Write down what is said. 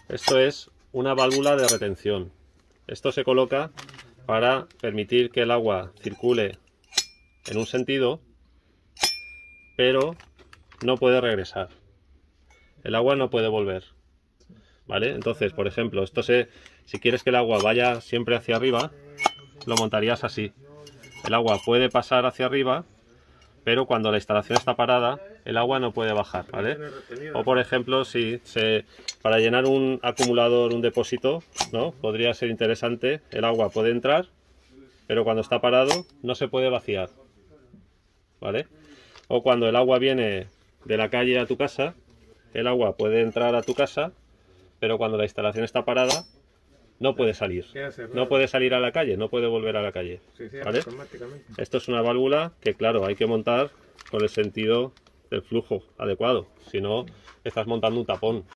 Esto es una válvula de retención. Esto se coloca para permitir que el agua circule en un sentido, pero no puede regresar. El agua no puede volver, ¿vale? Entonces, por ejemplo, si quieres que el agua vaya siempre hacia arriba, lo montarías así. El agua puede pasar hacia arriba, pero cuando la instalación está parada, el agua no puede bajar, ¿vale? O por ejemplo, para llenar un acumulador, un depósito, ¿no? Podría ser interesante, el agua puede entrar, pero cuando está parado no se puede vaciar, ¿vale? O cuando el agua viene de la calle a tu casa, el agua puede entrar a tu casa, pero cuando la instalación está parada, no puede salir. No puede salir a la calle, no puede volver a la calle, ¿vale? Esto es una válvula que, claro, hay que montar con el sentido del flujo adecuado, si no, estás montando un tapón.